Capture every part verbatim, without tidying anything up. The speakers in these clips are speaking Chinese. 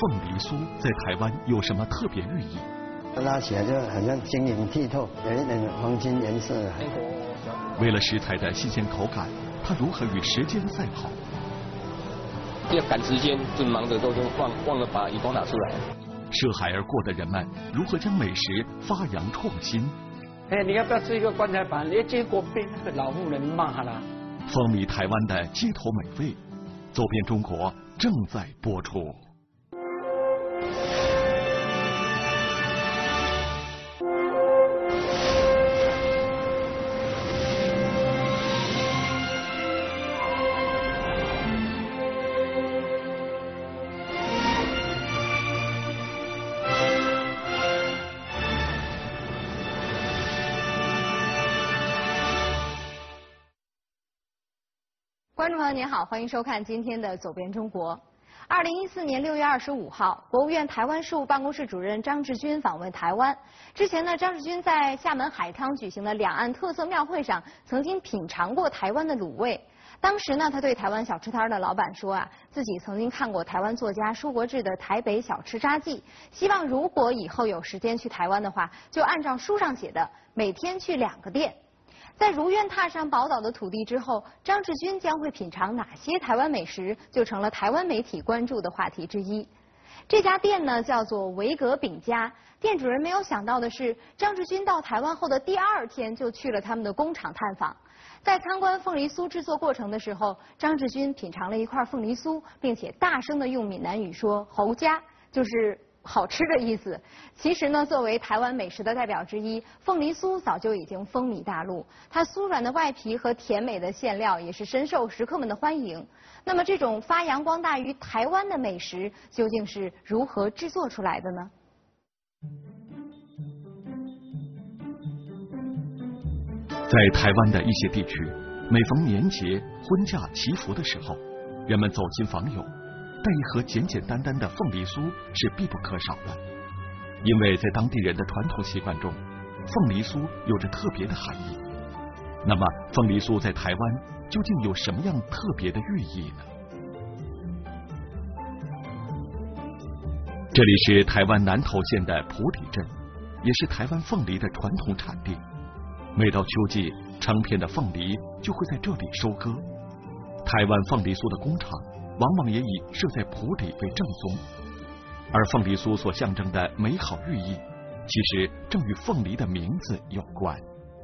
凤梨酥在台湾有什么特别寓意？ 拉起来就很像晶莹剔透，有一点黄金颜色。 为了食材的新鲜口感，他如何与时间赛跑？ 要赶时间，正忙着都都忘忘了把荧光拿出来。 涉海而过的人们如何将美食发扬创新？ 哎，你要不要吃一个棺材板？哎，结果被那个老妇人骂了。 风靡台湾的街头美味，走遍中国正在播出。 观众朋友您好，欢迎收看今天的《走遍中国》。二零一四年六月二十五号，国务院台湾事务办公室主任张志军访问台湾。之前呢，张志军在厦门海沧举行的两岸特色庙会上，曾经品尝过台湾的卤味。当时呢，他对台湾小吃摊的老板说啊，自己曾经看过台湾作家舒国治的《台北小吃札记》，希望如果以后有时间去台湾的话，就按照书上写的，每天去两个店。在如愿踏上宝岛的土地之后，张志军将会品尝哪些台湾美食，就成了台湾媒体关注的话题之一。这家店呢叫做维格饼家，店主人没有想到的是，张志军到台湾后的第二天就去了他们的工厂探访。在参观凤梨酥制作过程的时候，张志军品尝了一块凤梨酥，并且大声地用闽南语说“侯家”，就是好吃的意思。其实呢，作为台湾美食的代表之一，凤梨酥早就已经风靡大陆。它酥软的外皮和甜美的馅料也是深受食客们的欢迎。那么，这种发扬光大于台湾的美食，究竟是如何制作出来的呢？ 在台湾的一些地区，每逢年节、婚嫁、祈福的时候，人们走亲访友，带一盒简简单单的凤梨酥是必不可少的，因为在当地人的传统习惯中，凤梨酥有着特别的含义。那么，凤梨酥在台湾究竟有什么样特别的寓意呢？这里是台湾南投县的埔里镇，也是台湾凤梨的传统产地。每到秋季，成片的凤梨就会在这里收割。台湾凤梨酥的工厂往往也以设在埔里为正宗，而凤梨酥所象征的美好寓意，其实正与凤梨的名字有关。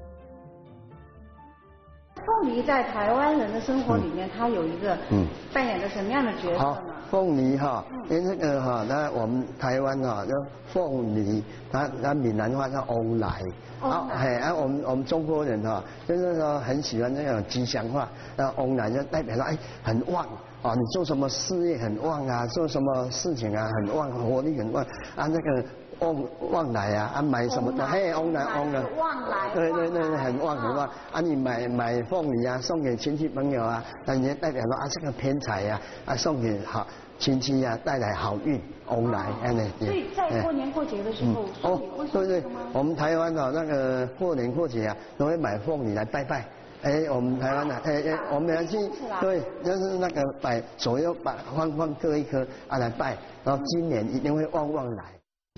凤梨在台湾人的生活里面，它有一个嗯扮演着什么样的角色呢？ 凤梨哈，因为这个哈，那我们台湾哈叫凤梨，它那闽南话叫欧来。好，哎，啊，我们我们中国人哈，就是说很喜欢那种吉祥话，那欧来就代表说哎很旺啊，你做什么事业很旺啊，做什么事情啊很旺，活力很旺啊，那个旺旺来啊，啊买什么的，嘿，旺来旺来， 旺来， 对对对，很旺很旺啊，你买买凤梨啊，送给亲戚朋友啊，那也代表说啊这个偏财呀，啊送给好亲戚啊，带来好运。翁来，哎呢， 所以在过年过节的时候， 哦，对对，我们台湾的那个过年过节啊，都会买凤梨来拜拜。哎，我们台湾的，哎哎，我们要去，对，就是那个摆左右摆放放各一颗啊来拜，然后今年一定会旺旺来。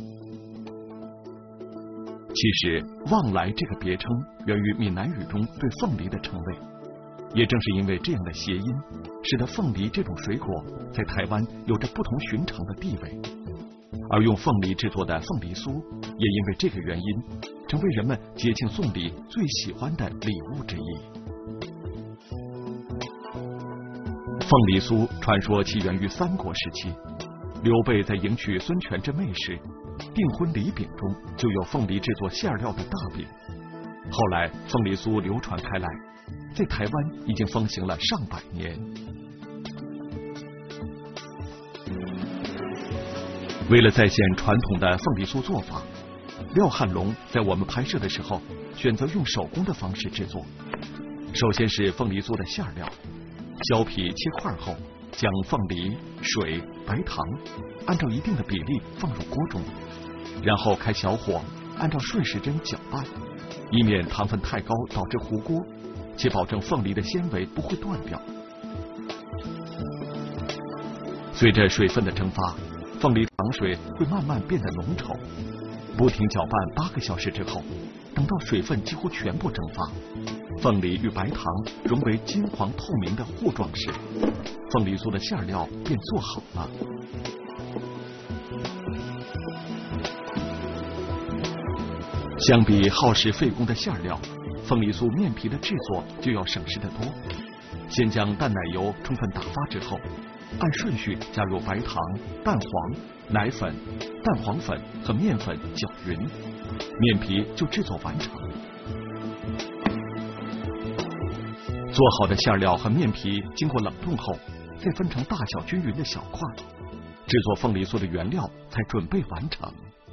其实“旺来”这个别称源于闽南语中对凤梨的称谓。也正是因为这样的谐音，使得凤梨这种水果在台湾有着不同寻常的地位。而用凤梨制作的凤梨酥，也因为这个原因，成为人们节庆送礼最喜欢的礼物之一。凤梨酥传说起源于三国时期，刘备在迎娶孙权之妹时，订婚礼饼中就有凤梨制作馅料的大饼。后来凤梨酥流传开来，在台湾已经风行了上百年。为了再现传统的凤梨酥做法，廖汉龙在我们拍摄的时候选择用手工的方式制作。首先是凤梨酥的馅料，削皮切块后，将凤梨、水、白糖按照一定的比例放入锅中，然后开小火，按照顺时针搅拌，以免糖分太高导致糊锅，且保证凤梨的纤维不会断掉。随着水分的蒸发， 凤梨糖水会慢慢变得浓稠。不停搅拌八个小时之后，等到水分几乎全部蒸发，凤梨与白糖融为金黄透明的糊状时，凤梨酥的馅料便做好了。相比耗时费工的馅料，凤梨酥面皮的制作就要省时得多。先将淡奶油充分打发之后，按顺序加入白糖、蛋黄、奶粉、蛋黄粉和面粉搅匀，面皮就制作完成。做好的馅料和面皮经过冷冻后，再分成大小均匀的小块，制作凤梨酥的原料才准备完成。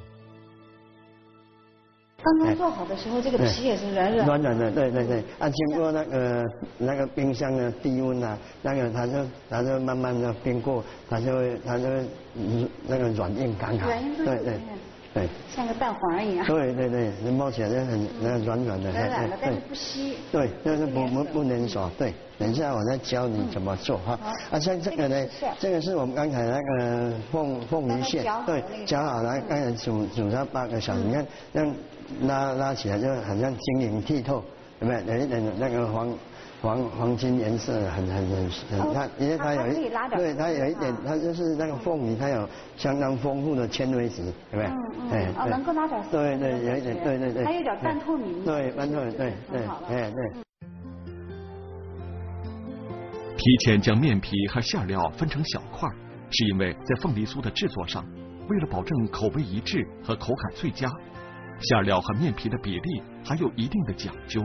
刚刚做好的时候，这个皮也是软软软软的，对对对。啊，经过那个那个冰箱的低温啊，那个它就它就慢慢的冰过，它就会它就会那个软硬刚好。 软硬对对对。 像个蛋黄一样。 对对对，你摸起来就很那个软软的。 软软的，但是不稀。 对，就是不不不粘手。对，等一下我再教你怎么做哈。啊，像这个呢，这个是我们刚才那个凤凤梨馅，对，搅好了，刚才煮煮上八个小时，你看让。拉拉起来就好像晶莹剔透，有没有？有一点那个黄黄黄金颜色，很很很很，它因为它有一对它有一点，它就是那个凤梨，它有相当丰富的纤维质，有没有？ 嗯嗯。哦，能够拉点。 对对，有一点，对对对。 还有点半透明。 对，半透明，对对，哎对。 提前将面皮和馅料分成小块，是因为在凤梨酥的制作上，为了保证口味一致和口感最佳。馅料和面皮的比例还有一定的讲究。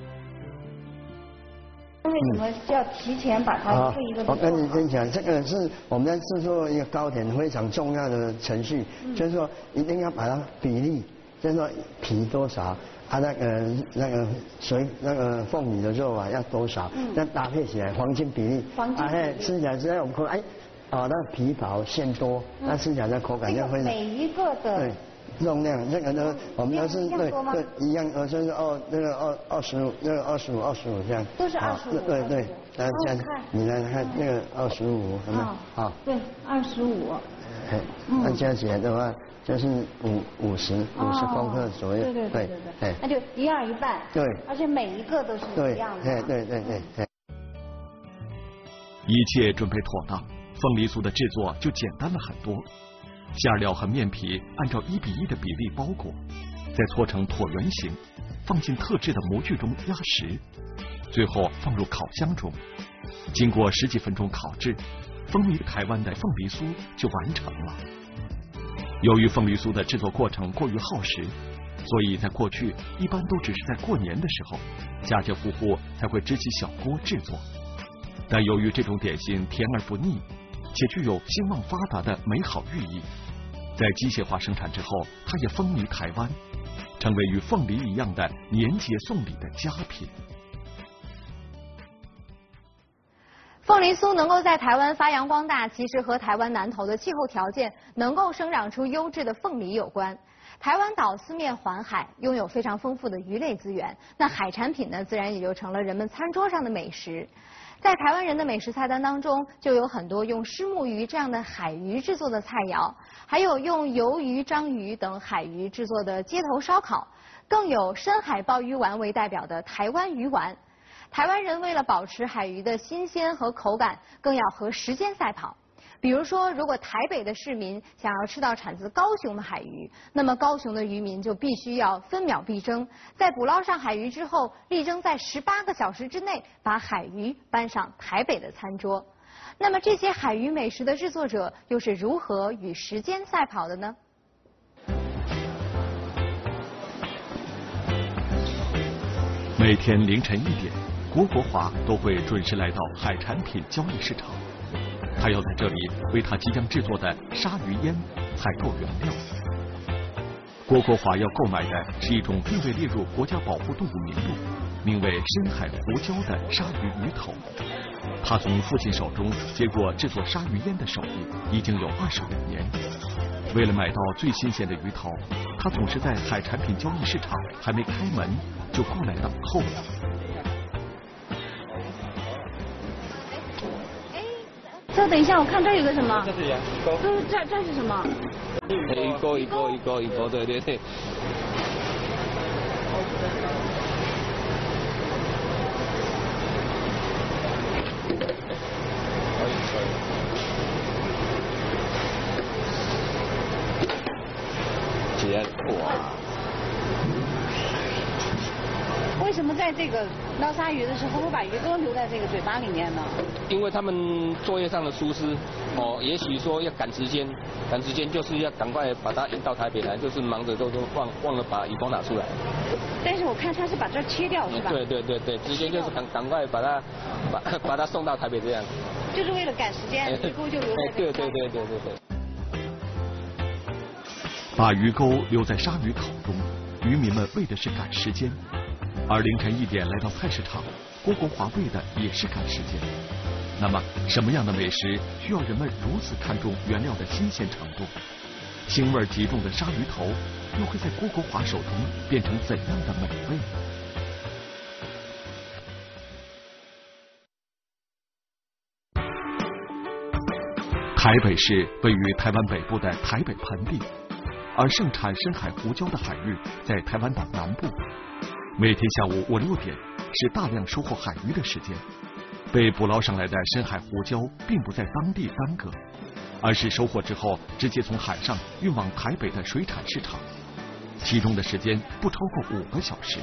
为什么要提前把它一个一个的做好？ 我跟你分享，这个是我们在制作一个糕点非常重要的程序，嗯、就是说一定要把它比例，就是说皮多少，啊那个那个水那个凤梨的肉啊要多少，这、嗯、搭配起来黄金比例， 黄金比例， 哎，吃起来之后我们说哎，哦那皮薄馅多，嗯、那吃起来的口感就会。 每一个的。对。 重量这个呢，我们都是对对一样，呃，就是哦，那个二二十五，那个二十五，二十五这样。 都是二十五。 对对，来这样，你来看那个二十五，有没有？好。 对，二十五。 哎，那加起来的话就是五五十五十公克左右。 对对对对对。那就一二一半。 对。 而且每一个都是一样的。 对对对对对。 一切准备妥当，凤梨酥的制作就简单了很多。馅料和面皮按照一比一的比例包裹，再搓成椭圆形，放进特制的模具中压实，最后放入烤箱中。经过十几分钟烤制，风靡台湾的凤梨酥就完成了。由于凤梨酥的制作过程过于耗时，所以在过去一般都只是在过年的时候，家家户户才会支起小锅制作。但由于这种点心甜而不腻，且具有兴旺发达的美好寓意，在机械化生产之后，它也风靡台湾，成为与凤梨一样的年节送礼的佳品。 凤梨酥能够在台湾发扬光大，其实和台湾南投的气候条件能够生长出优质的凤梨有关。台湾岛四面环海，拥有非常丰富的鱼类资源，那海产品呢，自然也就成了人们餐桌上的美食。在台湾人的美食菜单当中，就有很多用虱目鱼这样的海鱼制作的菜肴，还有用鱿鱼、章鱼等海鱼制作的街头烧烤，更有深海鲍鱼丸为代表的台湾鱼丸。台湾人为了保持海鱼的新鲜和口感，更要和时间赛跑。比如说，如果台北的市民想要吃到产自高雄的海鱼，那么高雄的渔民就必须要分秒必争，在捕捞上海鱼之后，力争在十八个小时之内把海鱼搬上台北的餐桌。那么这些海鱼美食的制作者又是如何与时间赛跑的呢？ 每天凌晨一点，郭国华都会准时来到海产品交易市场。他要在这里为他即将制作的鲨鱼烟采购原料。郭国华要购买的是一种并未列入国家保护动物名录，名为深海胡椒的鲨鱼鱼头。他从父亲手中接过制作鲨鱼烟的手艺已经有二十五年。为了买到最新鲜的鱼头，他总是在海产品交易市场还没开门就过来等候了。 这哥，等一下，我看这儿有个什么？ 这是羊鱼钩。 这这这是什么？ 鱼钩，鱼钩，鱼钩，鱼钩，对对对。结哇！ 为什么在这个捞鲨鱼的时候会把鱼钩留在这个嘴巴里面呢？ 因为他们作业上的疏失，哦，也许说要赶时间，赶时间就是要赶快把它引到台北来，就是忙着都都忘忘了把鱼钩拿出来。 但是我看他是把这儿切掉是吧？ 对对对对，直接就是赶赶快把它把把它送到台北这样。 就是为了赶时间，鱼钩就留在这对对对对对对。 把鱼钩留在鲨鱼口中，渔民们为的是赶时间。而凌晨一点来到菜市场，郭国华为的也是赶时间。那么，什么样的美食需要人们如此看重原料的新鲜程度？腥味极重的鲨鱼头，又会在郭国华手中变成怎样的美味？台北市位于台湾北部的台北盆地，而盛产深海胡椒的海域在台湾岛南部。每天下午五六点是大量收获海鱼的时间，被捕捞上来的深海胡椒并不在当地耽搁，而是收获之后直接从海上运往台北的水产市场，其中的时间不超过五个小时。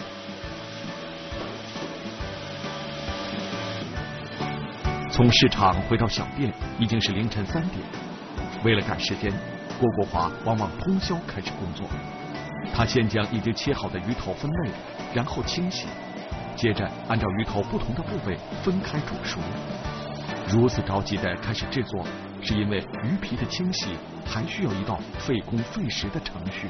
从市场回到小店已经是凌晨三点，为了赶时间，郭国华往往通宵开始工作。他先将已经切好的鱼头分类，然后清洗，接着按照鱼头不同的部位分开煮熟。如此着急地开始制作，是因为鱼皮的清洗还需要一道费工费时的程序。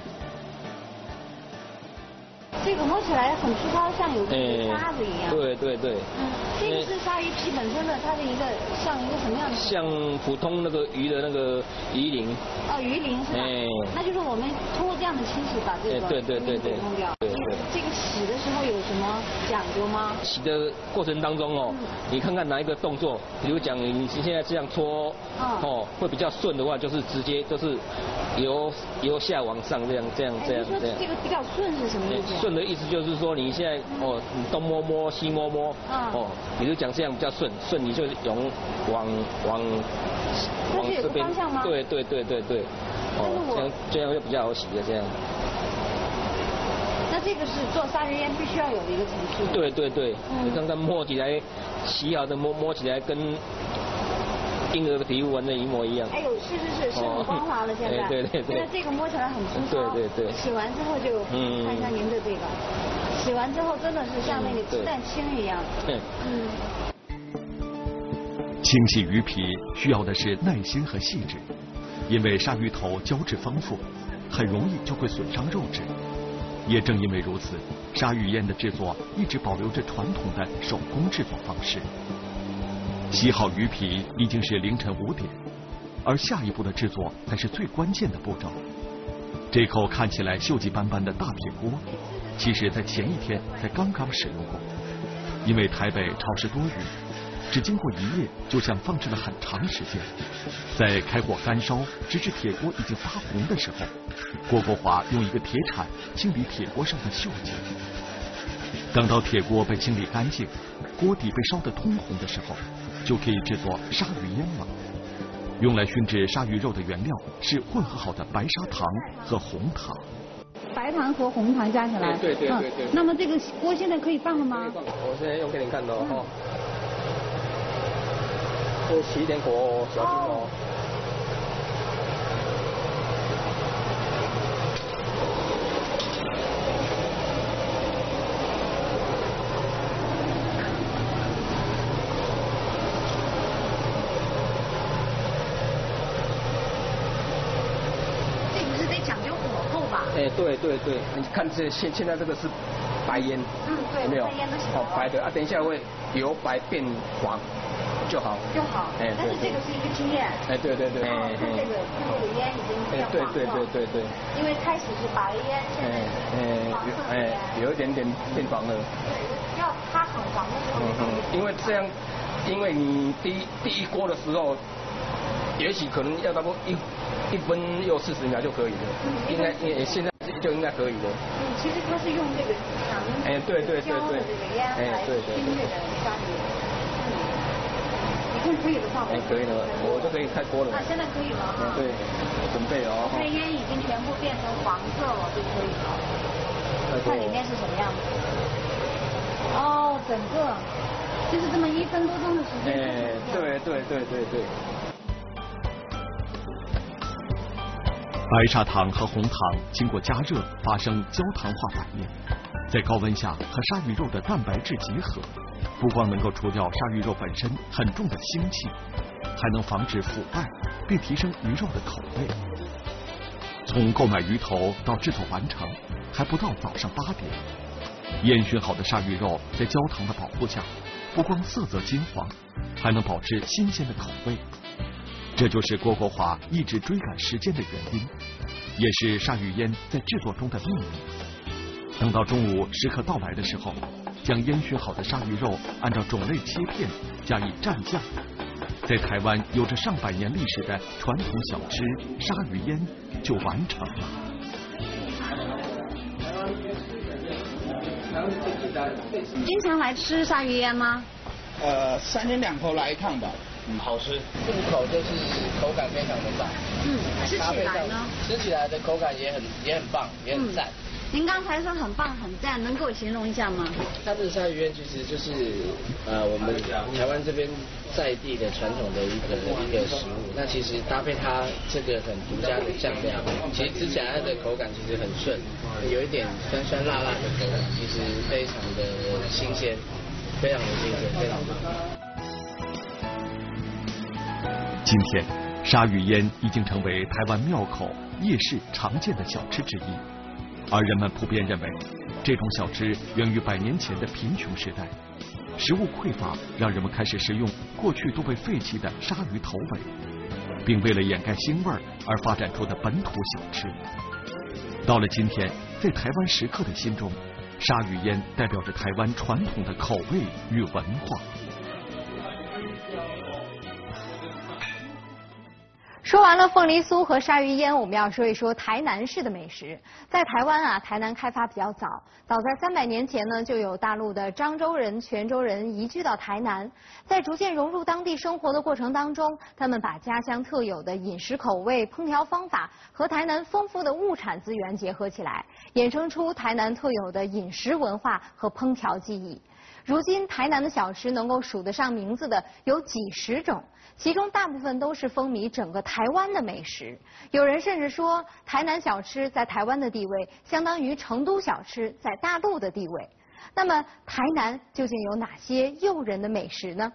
这个摸起来很粗糙，像有个沙子一样。 对对对。 嗯，这个是鲨鱼皮本身的，它是一个像一个什么样的？ 像普通那个鱼的那个鱼鳞。 哦，鱼鳞是吧？哎。那就是我们通过这样的清洗把这个对对对对弄掉。 对对。 这个洗的时候有什么讲究吗？ 洗的过程当中哦，你看看哪一个动作，比如讲你现在这样搓，哦，会比较顺的话，就是直接就是由由下往上这样这样这样这样。 这个比较顺是什么意思？ 顺的意思就是说你现在哦，你东摸摸西摸摸，哦，比如讲这样比较顺，顺你就用往往往这边。方向吗？ 对对对对对，哦，这样这样就比较好洗的这样。 那这个是做鲨鱼烟必须要有的一个程序。 对对对，你看看摸起来，洗好的摸摸起来跟婴儿的皮肤完全一模一样。 哎呦，是是是，是很光滑了现在。 对对对。 现在这个摸起来很粗糙。 对对对。 洗完之后就看一下您的这个，洗完之后真的是像那个鸡蛋清一样。 对。嗯。 清洗鱼皮需要的是耐心和细致，因为鲨鱼头胶质丰富，很容易就会损伤肉质。也正因为如此，鲨鱼烟的制作一直保留着传统的手工制作方式。洗好鱼皮已经是凌晨五点，而下一步的制作才是最关键的步骤。这口看起来锈迹斑斑的大铁锅，其实在前一天才刚刚使用过，因为台北潮湿多雨，只经过一夜就像放置了很长时间。在开火干烧，直至铁锅已经发红的时候，郭国华用一个铁铲清理铁锅上的锈迹。等到铁锅被清理干净，锅底被烧得通红的时候，就可以制作鲨鱼烟了。用来熏制鲨鱼肉的原料是混合好的白砂糖和红糖。 白糖和红糖加起来。 对对对对。 那么这个锅现在可以放了吗？ 我现在用给你看的哦。就起一点火哦，小心哦。 这不是得讲究火候吧？ 哎，对对对，你看这现现在这个是白烟， 嗯，对， 有没有？ 白烟都是哦，白的啊，等一下会由白变黄。就好， 就好。哎，但是这个是一个经验。 哎，对对对。 哦，看这个，看这个烟已经变黄了。 对对对对对。 因为开始是白烟，现在是黄色的烟。 哎，有一点点变黄了。 对，要它很黄的时候。 嗯嗯。因为这样，因为你第一第一锅的时候， 也许可能要差不多一一分又四十秒就可以了，应该也现在就应该可以了。 嗯，其实它是用这个糖哎，对对对对， 这个烟来熏这个鲨鱼。你看可以的话， 哎，可以了，我就可以开锅了。 啊，现在可以了哈。 对，准备哦。 看烟已经全部变成黄色了，就可以了。看里面是什么样子。哦，整个就是这么一分多钟的时间。 哎，对对对对对。 白砂糖和红糖经过加热发生焦糖化反应，在高温下和鲨鱼肉的蛋白质结合，不光能够除掉鲨鱼肉本身很重的腥气，还能防止腐败，并提升鱼肉的口味。从购买鱼头到制作完成，还不到早上八点。烟熏好的鲨鱼肉在焦糖的保护下，不光色泽金黄，还能保持新鲜的口味。这就是郭国华一直追赶时间的原因，也是鲨鱼烟在制作中的秘密。等到中午时刻到来的时候，将烟熏好的鲨鱼肉按照种类切片，加以蘸酱。在台湾有着上百年历史的传统小吃鲨鱼烟就完成了。 经常来吃鲨鱼烟吗？ 呃，三天两头来一趟吧。 嗯，好吃，入口就是口感非常的棒。 嗯，吃起来呢？ 吃起来的口感也很也很棒，也很赞。 嗯您刚才说很棒很赞，能给我形容一下吗？ 它的鲨鱼烟其实就是呃我们台湾这边在地的传统的一个一个食物。那其实搭配它这个很独家的酱料，其实吃起来它的口感其实很顺，有一点酸酸辣辣的口感，其实非常的新鲜，非常的新鲜，非常棒。 今天，鲨鱼烟已经成为台湾庙口、夜市常见的小吃之一。而人们普遍认为，这种小吃源于百年前的贫穷时代，食物匮乏让人们开始食用过去都被废弃的鲨鱼头尾，并为了掩盖腥味而发展出的本土小吃。到了今天，在台湾食客的心中，鲨鱼烟代表着台湾传统的口味与文化。 说完了凤梨酥和鲨鱼烟，我们要说一说台南市的美食。在台湾啊，台南开发比较早，早在三百年前呢，就有大陆的漳州人、泉州人移居到台南。在逐渐融入当地生活的过程当中，他们把家乡特有的饮食口味、烹调方法和台南丰富的物产资源结合起来，衍生出台南特有的饮食文化和烹调技艺。如今，台南的小吃能够数得上名字的有几十种，其中大部分都是风靡整个台湾的美食。有人甚至说，台南小吃在台湾的地位相当于成都小吃在大陆的地位。那么，台南究竟有哪些诱人的美食呢？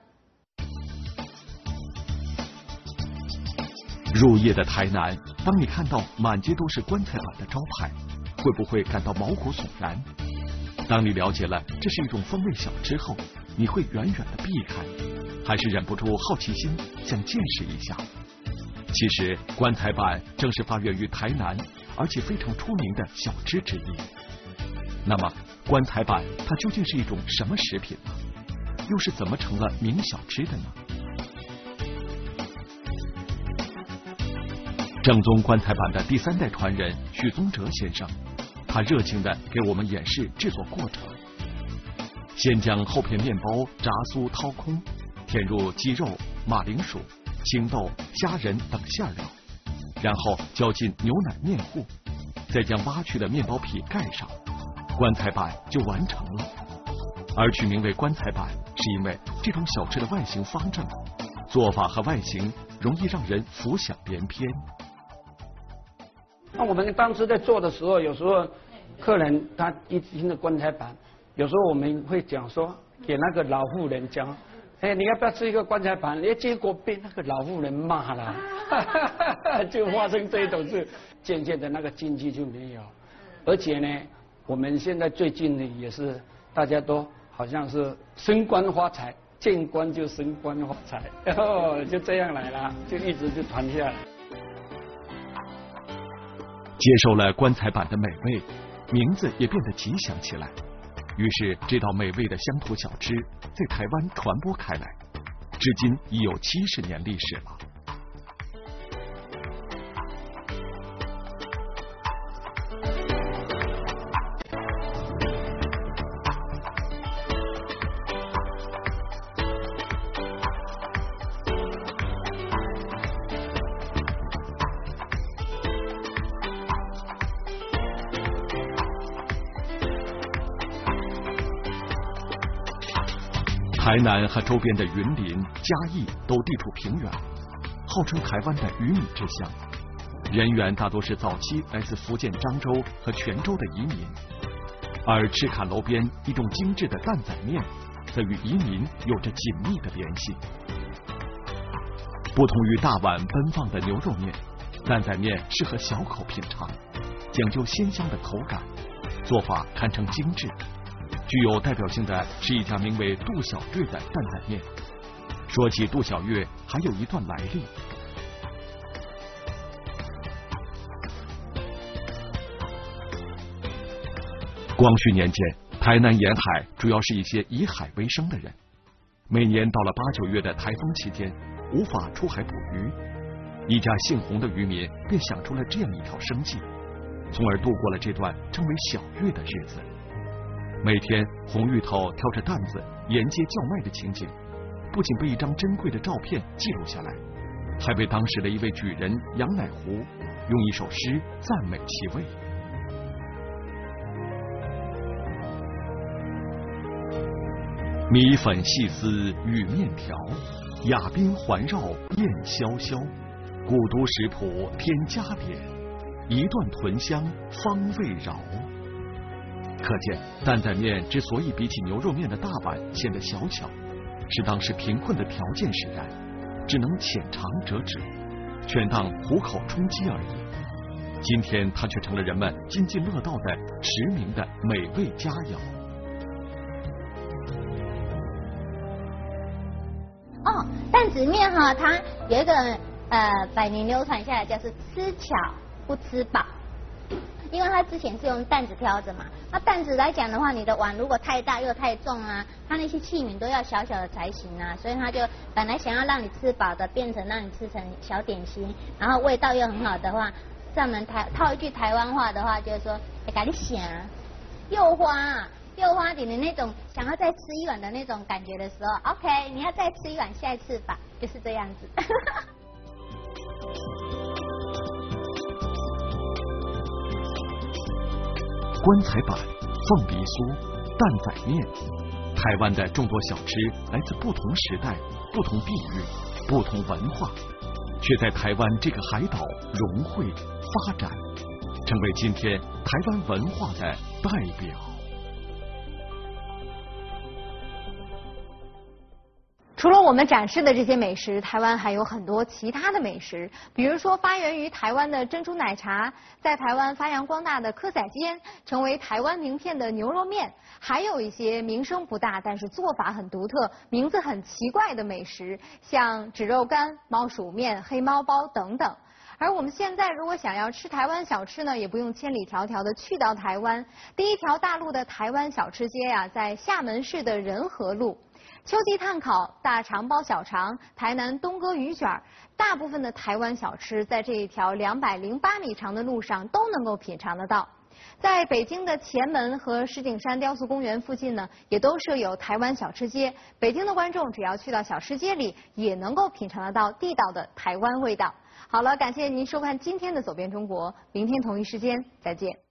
入夜的台南，当你看到满街都是棺材板的招牌，会不会感到毛骨悚然？当你了解了这是一种风味小吃后，你会远远的避开，还是忍不住好奇心想见识一下？其实棺材板正是发源于台南，而且非常出名的小吃之一。那么棺材板它究竟是一种什么食品呢？又是怎么成了名小吃的呢？正宗棺材板的第三代传人许宗哲先生，他热情地给我们演示制作过程。先将厚片面包炸酥掏空，填入鸡肉、马铃薯、青豆、虾仁等馅料，然后浇进牛奶面糊，再将挖去的面包皮盖上，棺材板就完成了。而取名为棺材板，是因为这种小吃的外形方正，做法和外形容易让人浮想联翩。 那我们当时在做的时候，有时候客人他一听到棺材板，有时候我们会讲说给那个老妇人讲，哎，你要不要吃一个棺材板？哎，结果被那个老妇人骂了，就发生这种事，渐渐的那个经济就没有。而且呢，我们现在最近呢也是大家都好像是升官发财，见官就升官发财，然后就这样来了，就一直就传下来。 接受了棺材板的美味，名字也变得吉祥起来。于是这道美味的乡土小吃在台湾传播开来，至今已有七十年历史了。 台南和周边的云林、嘉义都地处平原，号称台湾的鱼米之乡，人员大多是早期来自福建漳州和泉州的移民。而赤坎楼边一种精致的担仔面，则与移民有着紧密的联系。不同于大碗奔放的牛肉面，担仔面适合小口品尝，讲究鲜香的口感，做法堪称精致。具有代表性的是一家名为杜小月的担仔面。说起杜小月，还有一段来历。光绪年间，台南沿海主要是一些以海为生的人，每年到了八九月的台风期间，无法出海捕鱼，一家姓洪的渔民便想出了这样一条生计，从而度过了这段称为小月的日子。每天，洪芋头挑着担子沿街叫卖的情景，不仅被一张珍贵的照片记录下来，还被当时的一位举人杨乃湖用一首诗赞美其味。米粉细丝与面条，雅宾环绕宴潇潇。古都食谱添加点，一段豚香方味饶。可见，担仔面之所以比起牛肉面的大碗显得小巧，是当时贫困的条件使然，只能浅尝辄止，全当糊口充饥而已。今天，它却成了人们津津乐道的驰名的美味佳肴。 哦，担子面哈，它有一个呃百年流传下来，叫是吃巧不吃饱，因为它之前是用担子挑着嘛。那担子来讲的话，你的碗如果太大又太重啊，它那些器皿都要小小的才行啊，所以它就本来想要让你吃饱的，变成让你吃成小点心，然后味道又很好的话，上门台套一句台湾话的话，就是说，哎，赶紧想诱花啊。诱花点的那种想要再吃一碗的那种感觉的时候 ，OK， 你要再吃一碗，下一次吧，就是这样子。 棺材板、凤梨酥、担仔面，台湾的众多小吃来自不同时代、不同地域、不同文化，却在台湾这个海岛融汇发展，成为今天台湾文化的代表。 除了我们展示的这些美食，台湾还有很多其他的美食，比如说发源于台湾的珍珠奶茶，在台湾发扬光大的蚵仔煎，成为台湾名片的牛肉面，还有一些名声不大但是做法很独特、名字很奇怪的美食，像纸肉干、猫鼠面、黑猫包等等。而我们现在如果想要吃台湾小吃呢，也不用千里迢迢的去到台湾，第一条大路的台湾小吃街呀、啊，在厦门市的仁和路。秋季炭烤、大肠包小肠、台南东哥鱼卷，大部分的台湾小吃在这一条两百零八米长的路上都能够品尝得到。在北京的前门和石景山雕塑公园附近呢，也都设有台湾小吃街。北京的观众只要去到小吃街里，也能够品尝得到地道的台湾味道。好了，感谢您收看今天的走遍中国，明天同一时间再见。